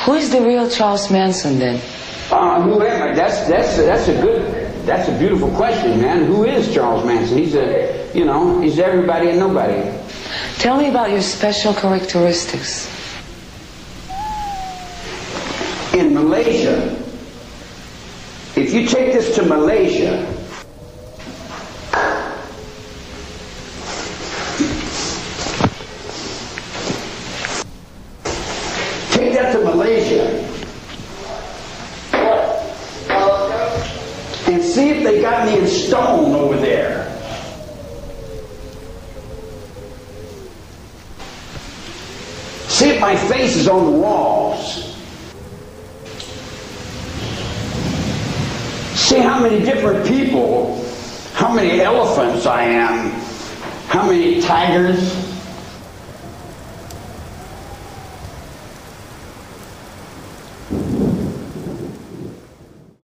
Who is the real Charles Manson then? Who am I? That's a beautiful question, man. Who is Charles Manson? He's he's everybody and nobody. Tell me about your special characteristics. In Malaysia, if you take this to Malaysia, take that to Malaysia and see if they got me in stone over there. See if my face is on the walls. See how many different people, how many elephants I am, how many tigers.